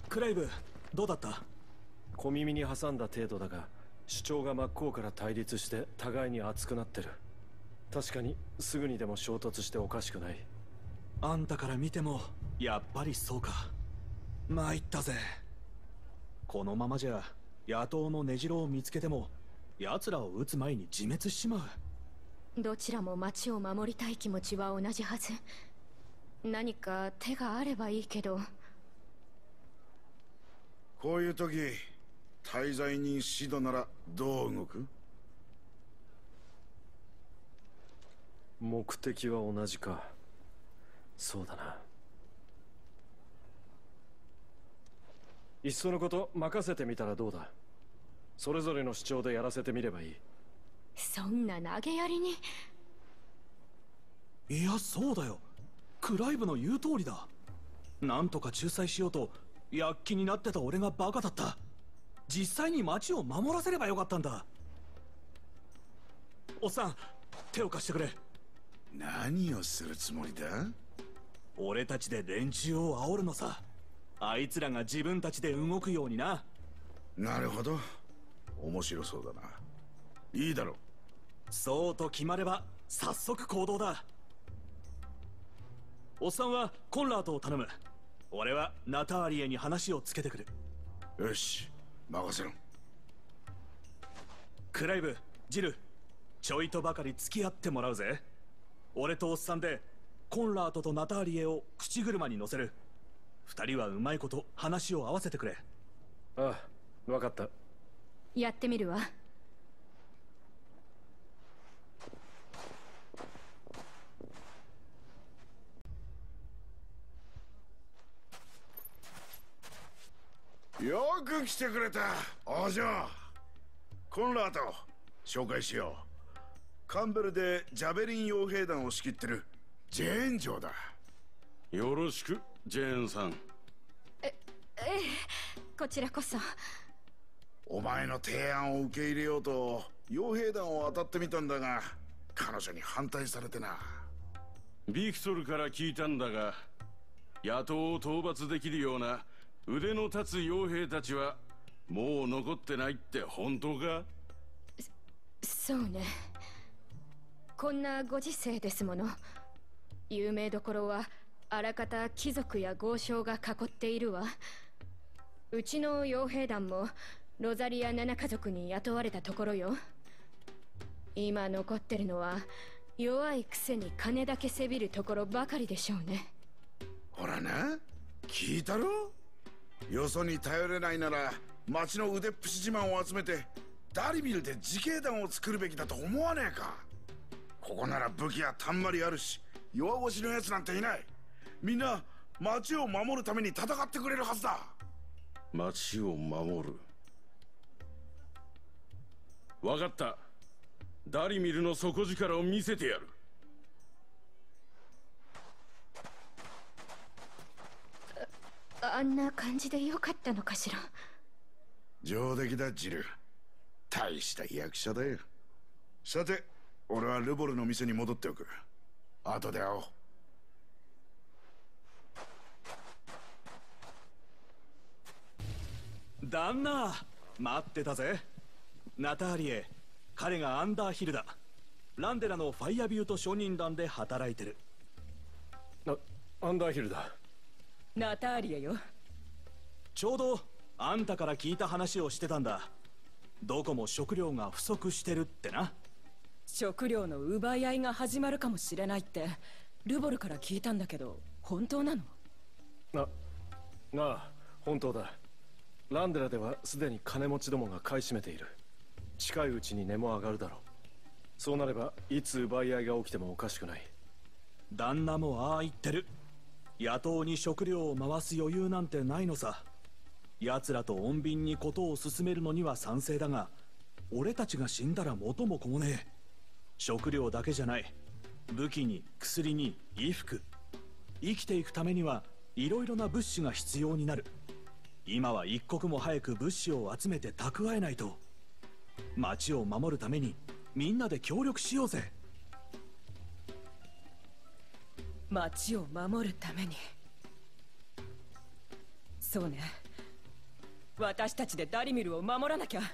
クレイブ、どうだった？ 小耳に挟んだ程度だが、主張が真っ向から対立して互いに熱くなってる。確かにすぐにでも衝突しておかしくない。 あんたから見てもやっぱりそうか。参ったぜ。このままじゃ野党の根城を見つけても奴らを撃つ前に自滅しちまう。 どちらも町を守りたい気持ちは同じはず。何か手があればいいけど。 こういう時、滞在人シドならどう動く？ 目的は同じか。そうだな。いっそのこと任せてみたらどうだ。それぞれの主張でやらせてみればいい。 そんな投げやりに。 いや、そうだよ。クライブの言う通りだ。なんとか仲裁しようと躍起になってた俺がバカだった。実際に町を守らせればよかったんだ。おっさん、手を貸してくれ。 何をするつもりだ？ 俺たちで連中を煽るのさ。あいつらが自分たちで動くようにな。 なるほど。面白そうだな。いいだろう。 そうと決まれば早速行動だ。おっさんはコンラートを頼む。俺はナターリエに話をつけてくる。 よし、任せろ。 クライブ、ジル、ちょいとばかり付き合ってもらうぜ。俺とおっさんでコンラートとナターリエを口車に乗せる。二人はうまいこと話を合わせてくれ。 ああ、分かった。 やってみるわ。 よく来てくれた、王女。コンラート、紹介しよう。カンベルでジャベリン傭兵団を仕切ってるジェーン嬢だ。 よろしく、ジェーンさん。 ええ、こちらこそ。 お前の提案を受け入れようと傭兵団を当たってみたんだが、彼女に反対されてな。 ビクトルから聞いたんだが、野党を討伐できるような腕の立つ傭兵たちはもう残ってないって本当か？ そうね。こんなご時世ですもの。有名どころはあらかた貴族や豪商が囲っているわ。うちの傭兵団もロザリア7家族に雇われたところよ。今残ってるのは弱いくせに金だけせびるところばかりでしょうね。 ほらな、聞いたろ？よそに頼れないなら町の腕っぷし自慢を集めてダリビルで自警団を作るべきだと思わねえか？ここなら武器やたんまりあるし、弱腰のやつなんていない。みんな町を守るために戦ってくれるはずだ。 町を守る。分かった。ダリミルの底力を見せてやる。 あんな感じでよかったのかしら。 上出来だ、ジル。大した役者だよ。さて、俺はルボルの店に戻っておく。後で会おう。 旦那、待ってたぜ。ナターリエ、彼がアンダーヒルだ。ランデラのファイアビュート商人団で働いてる。 アンダーヒルだ。 ナターリエよ。 ちょうどあんたから聞いた話をしてたんだ。どこも食料が不足してるってな。 食料の奪い合いが始まるかもしれないってルボルから聞いたんだけど、本当なの？ ああ、本当だ。ランデラではすでに金持ちどもが買い占めている。近いうちに値も上がるだろう。そうなればいつ奪い合いが起きてもおかしくない。 旦那もああ言ってる。野党に食料を回す余裕なんてないのさ。奴らと穏便にことを進めるのには賛成だが、俺たちが死んだら元も子もねえ。食料だけじゃない。武器に薬に衣服。生きていくためにはいろいろな物資が必要になる。今は一刻も早く物資を集めて蓄えないと。町を守るためにみんなで協力しようぜ。 町を守るために。そうね。 私たちでダリミルを守らなきゃ。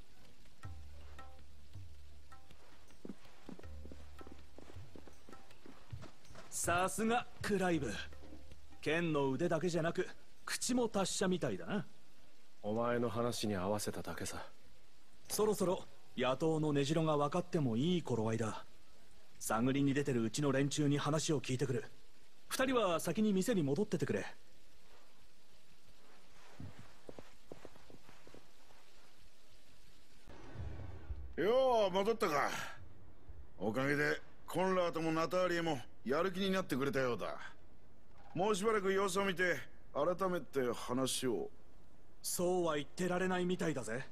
さすがクライブ。剣の腕だけじゃなく口も達者みたいだな。 お前の話に合わせただけさ。 そろそろ野党の根城が分かってもいい頃合いだ。探りに出てるうちの連中に話を聞いてくる。二人は先に店に戻っててくれ。 よう戻ったか。おかげでコンラートもナターリエもやる気になってくれたようだ。もうしばらく様子を見て改めて話を。 そうは言ってられないみたいだぜ。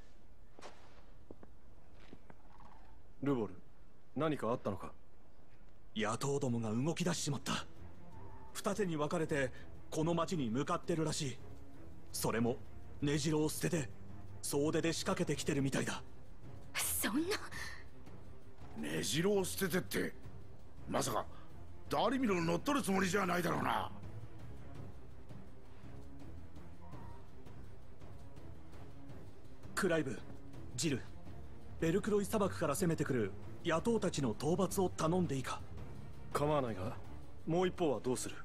ルボル、何かあったのか？ 野党どもが動き出しちまった。二手に分かれてこの町に向かってるらしい。それも根城を捨てて総出で仕掛けてきてるみたいだ。 そんな。 根城を捨ててって、まさかダリミルを乗っ取るつもりじゃないだろうな。 クライブ、ジル、ベルクロイ砂漠から攻めてくる野党たちの討伐を頼んでいいか？ 構わないが、もう一方はどうする？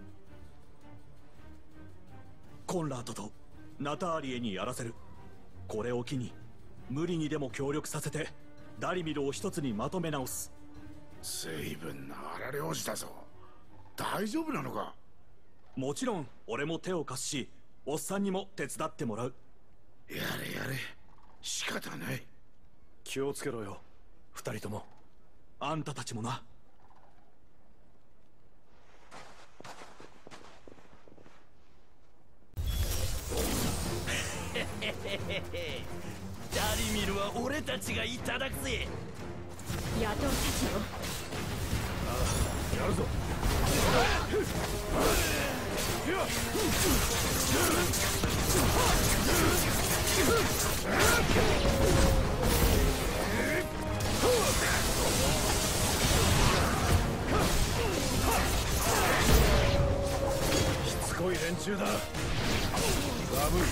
コンラートとナターリエにやらせる。これを機に無理にでも協力させてダリミルを一つにまとめ直す。 随分な荒療治だぞ。大丈夫なのか？ もちろん俺も手を貸すし、おっさんにも手伝ってもらう。 やれやれ、仕方ない。 気をつけろよ、二人とも。 あんたたちもな。 ダリミルは俺たちがいただくぜ。 野党たちを。 やるぞ。しつこい連中だ。ガブ。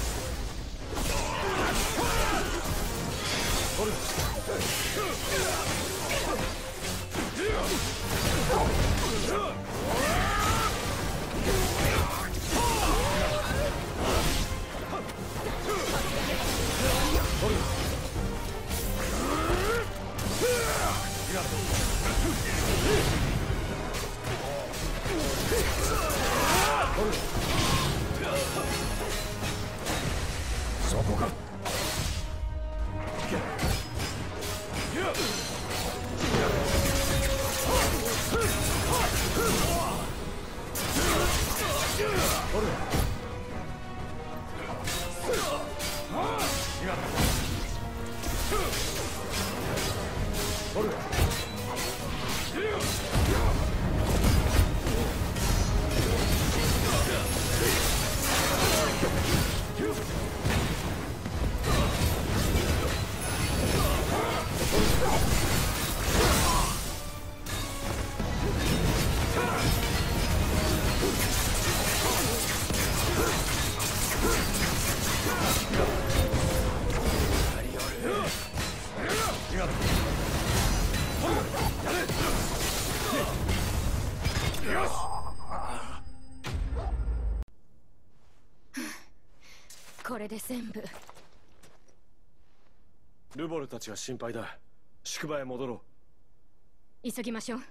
取る。そこか。 これで全部。 ルボルたちが心配だ。宿場へ戻ろう。 急ぎましょう。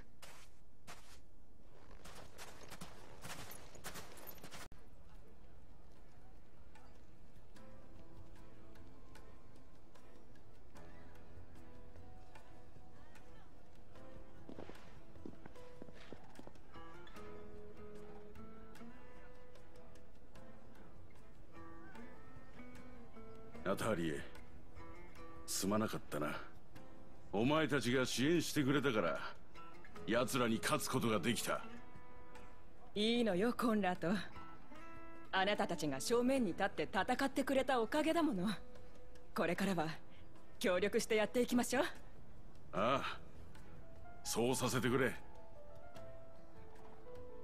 ナターリエ、すまなかったな。お前たちが支援してくれたから奴らに勝つことができた。 いいのよ、コンラート。あなたたちが正面に立って戦ってくれたおかげだもの。これからは協力してやっていきましょう。 ああ、そうさせてくれ。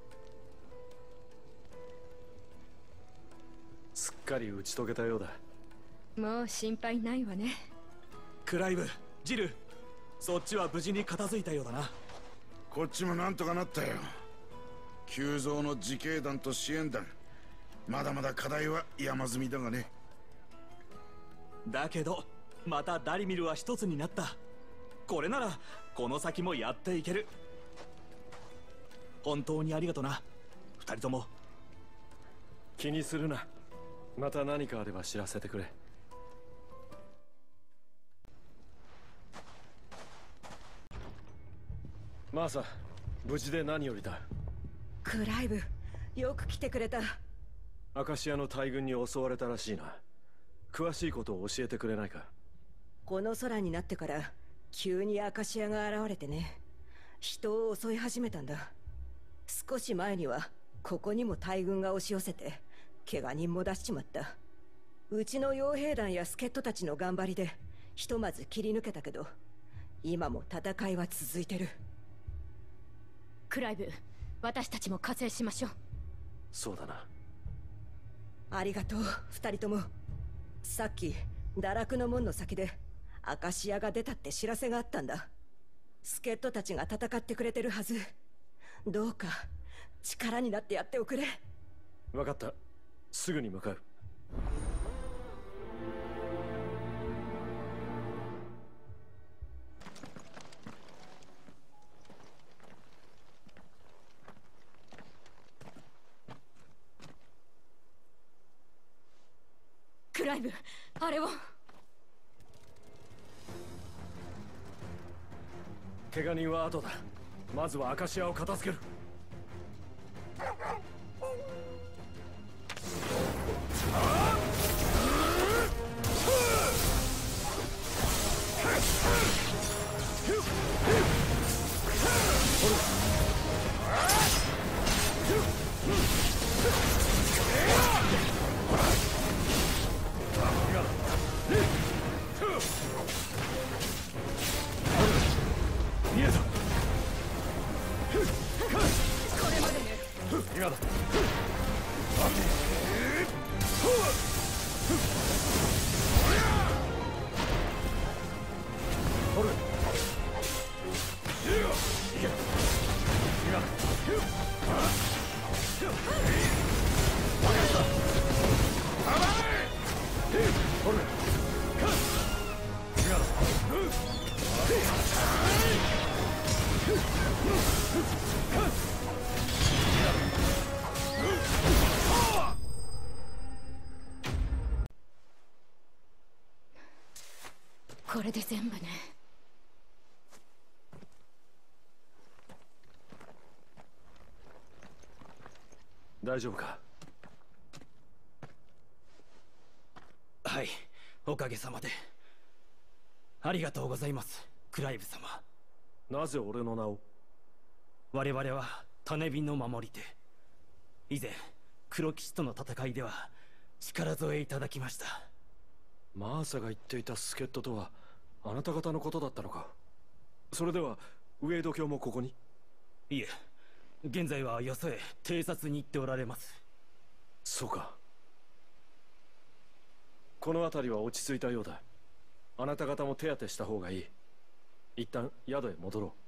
すっかり打ち解けたようだ。 もう心配ないわね。 クライブ、ジル、そっちは無事に片付いたようだな。 こっちもなんとかなったよ。急増の自警団と支援団、まだまだ課題は山積みだがね。 だけどまたダリミルは一つになった。これならこの先もやっていける。本当にありがとな、二人とも。 気にするな。また何かあれば知らせてくれ。マーサ、無事で何よりだ。 クライブ、よく来てくれた。 アカシアの大軍に襲われたらしいな。詳しいことを教えてくれないか。 この空になってから急にアカシアが現れてね、人を襲い始めたんだ。少し前にはここにも大軍が押し寄せて怪我人も出しちまった。うちの傭兵団や助っ人たちの頑張りでひとまず切り抜けたけど、今も戦いは続いてる。 クライブ、私たちも加勢しましょう。 そうだな。 ありがとう、二人とも。さっき堕落の門の先でアカシアが出たって知らせがあったんだ。助っ人たちが戦ってくれてるはず。どうか力になってやっておくれ。 分かった、すぐに向かう。 クライブ、あれを。 怪我人は後だ。まずはアカシアを片付ける。今だ。 これで全部ね。 大丈夫か。 はい、おかげさまで。ありがとうございます、クライブ様。 なぜ俺の名を。 我々は種火の守り手。以前黒騎士との戦いでは力添えいただきました。 マーサが言っていた助っ人とはあなた方のことだったのか。それではウェイド卿もここに。 いえ、現在はよそへ偵察に行っておられます。 そうか。この辺りは落ち着いたようだ。あなた方も手当てした方がいい。一旦宿へ戻ろう。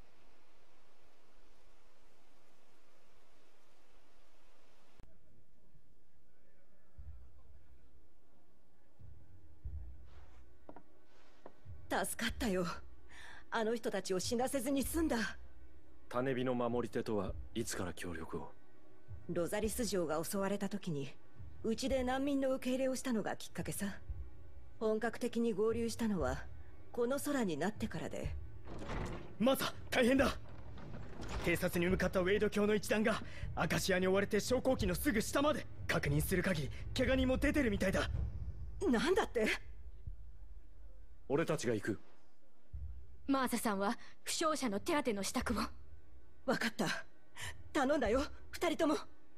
助かったよ。あの人たちを死なせずに済んだ。 種火の守り手とはいつから協力を。 ロザリス城が襲われた時にうちで難民の受け入れをしたのがきっかけさ。本格的に合流したのはこの空になってからで。 マサ、大変だ。偵察に向かったウェイド卿の一団がアカシアに追われて昇降機のすぐ下まで。確認する限り怪我人も出てるみたいだ。 なんだって。 俺たちが行く。 マーサさんは負傷者の手当ての支度を。 分かった、頼んだよ、二人とも。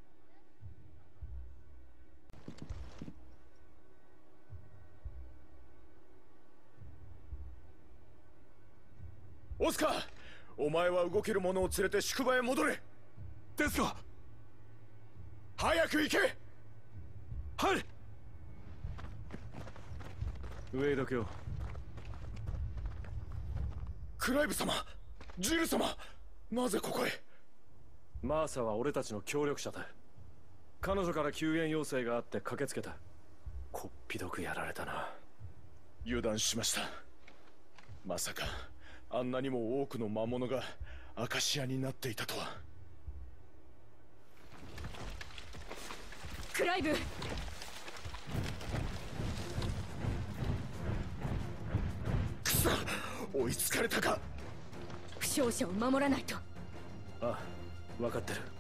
オスカー、お前は動ける者を連れて宿場へ戻れ。 ですが。 早く行け。 はい。 ウェイド卿。 クライブ様、ジル様、なぜここへ？ マーサは俺たちの協力者だ。彼女から救援要請があって駆けつけた。こっぴどくやられたな。 油断しました。まさかあんなにも多くの魔物がアカシアになっていたとは。 クライブ、 くそ、追いつかれたか。 負傷者を守らないと。 ああ、分かってる。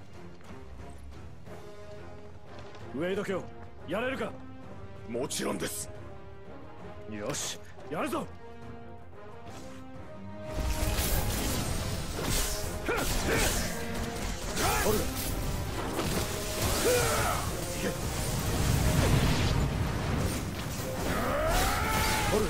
ウェイド卿、やれるか？ もちろんです。 よし、やるぞ。おる。おる。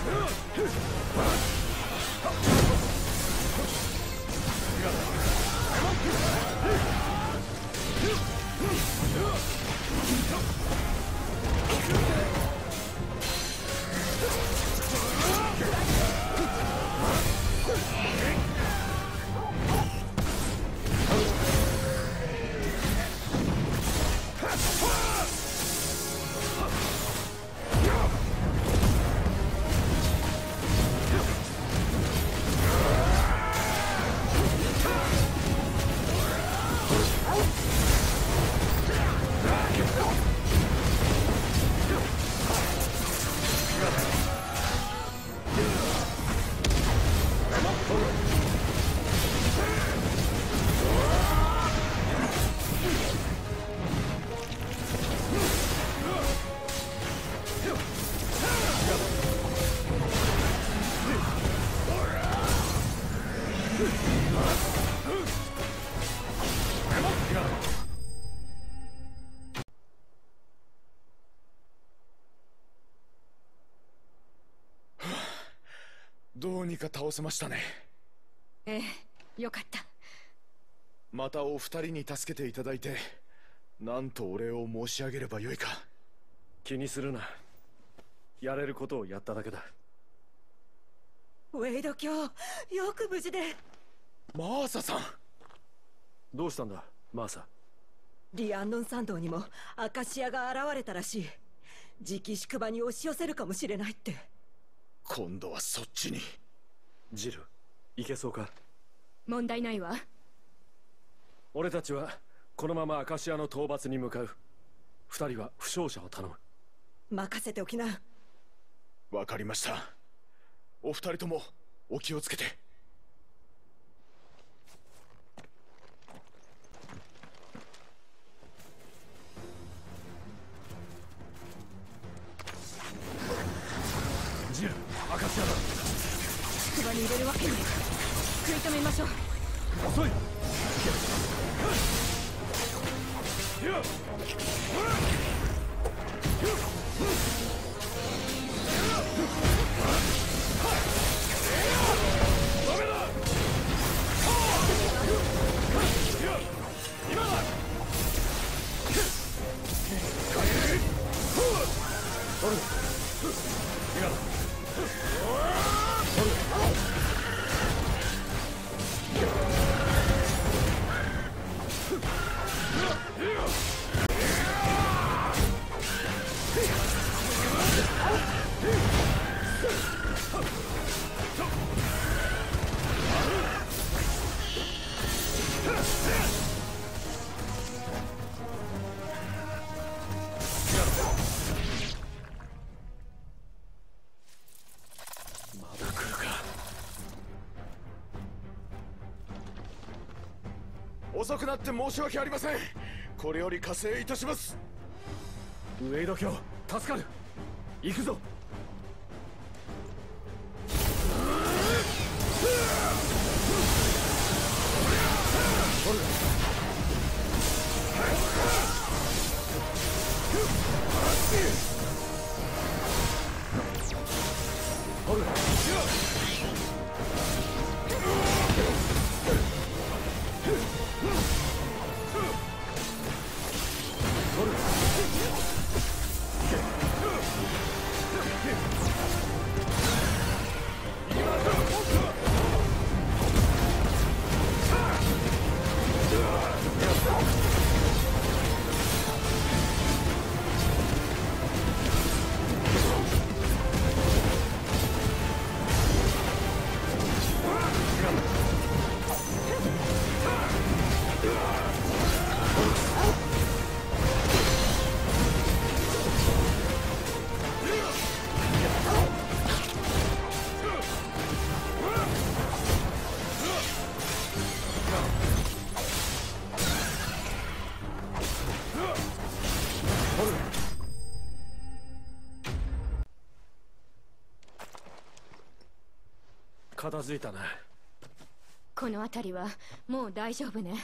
どうにか倒せましたね。 ええ、よかった。 またお二人に助けていただいて、なんとお礼を申し上げればよいか。 気にするな。やれることをやっただけだ。 ウェイド卿、よく無事で。 マーサさん。 どうしたんだ、マーサ？ リアンノン山道にもアカシアが現れたらしい。次期宿場に押し寄せるかもしれないって。 今度はそっちに。 ジル、行けそうか？ 問題ないわ。 俺たちはこのままアカシアの討伐に向かう。二人は負傷者を頼む。 任せておきな。 わかりました。お二人ともお気をつけて。 ジル、アカシアだ。 宿場に入れるわけに食い止めましょう。 遅い。 遅くなって申し訳ありません。これより加勢いたします。 ウェイド卿、助かる。行くぞ。 片付いたな。 この辺りはもう大丈夫ね。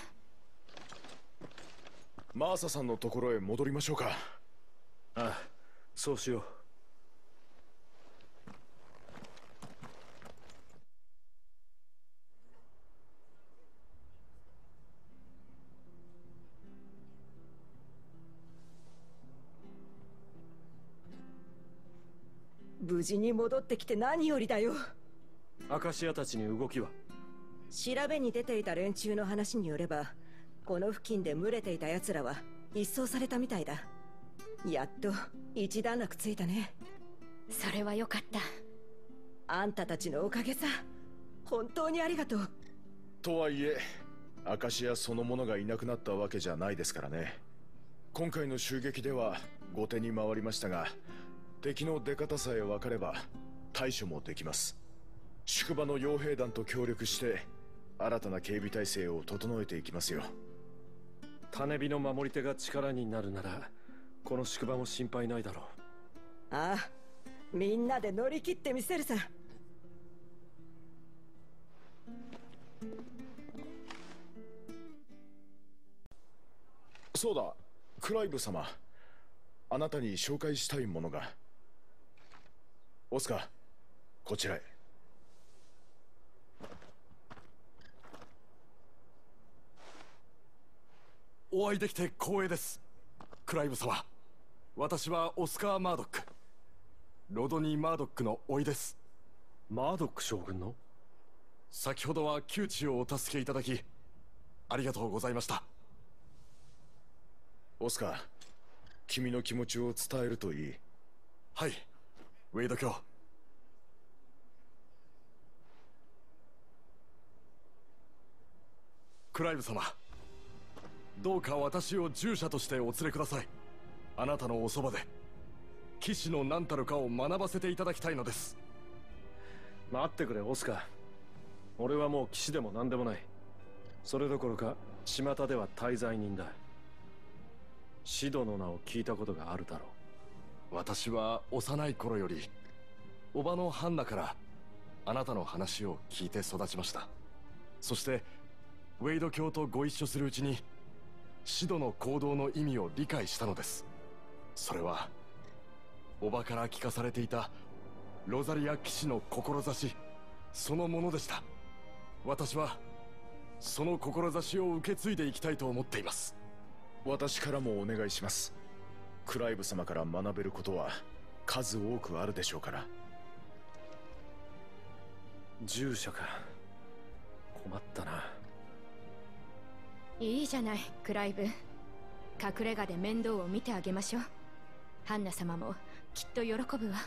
マーサさんのところへ戻りましょうか。 ああ、そうしよう。 無事に戻ってきて何よりだよ。 アカシアたちに動きは？ 調べに出ていた連中の話によれば、この付近で群れていた奴らは一掃されたみたいだ。やっと一段落ついたね。 それはよかった。 あんたたちのおかげさ。本当にありがとう。 とはいえアカシアそのものがいなくなったわけじゃないですからね。今回の襲撃では後手に回りましたが、敵の出方さえ分かれば対処もできます。宿場の傭兵団と協力して新たな警備体制を整えていきますよ。 種火の守り手が力になるならこの宿場も心配ないだろう。 ああ、みんなで乗り切ってみせるさ。 そうだ、クライブ様、あなたに紹介したいものが。オスカー、こちらへ。 お会いできて光栄です、クライブ様。私はオスカー・マードック、ロドニー・マードックの甥です。 マードック将軍の？ 先ほどは窮地をお助けいただきありがとうございました。 オスカー、君の気持ちを伝えるといい。 はい、ウェイド卿。クライブ様、どうか私を従者としてお連れください。あなたのおそばで騎士の何たるかを学ばせていただきたいのです。 待ってくれオスカー、俺はもう騎士でも何でもない。それどころか巷では滞在人だ。シドの名を聞いたことがあるだろう。私は幼い頃より叔母のハンナからあなたの話を聞いて育ちました。そしてウェイド卿とご一緒するうちにシドの行動の意味を理解したのです。それは叔母から聞かされていたロザリア騎士の志そのものでした。私はその志を受け継いでいきたいと思っています。 私からもお願いします。クライブ様から学べることは数多くあるでしょうから。 従者か、困ったな。 いいじゃないクライブ、隠れ家で面倒を見てあげましょう。ハンナ様もきっと喜ぶわ。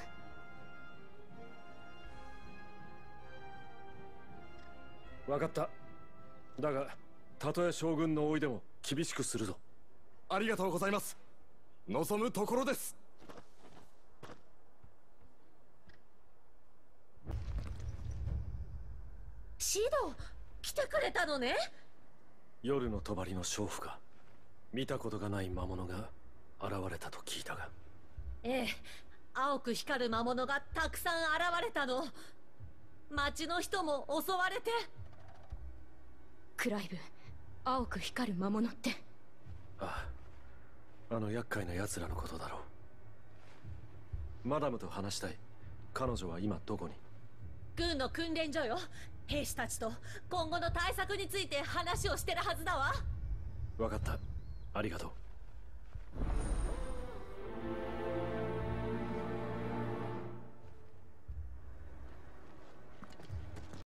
分かった。だがたとえ将軍の甥いでも厳しくするぞ。 ありがとうございます。望むところです。 シド、来てくれたのね。 夜の帳の娼婦か。見たことがない魔物が現れたと聞いたが。 ええ、青く光る魔物がたくさん現れたの。町の人も襲われて。 クライブ、青く光る魔物って？ ああ、あの厄介な奴らのことだろう。マダムと話したい。彼女は今どこに？ 軍の訓練所よ。兵士たちと今後の対策について話をしてるはずだわ。 分かった、ありがとう。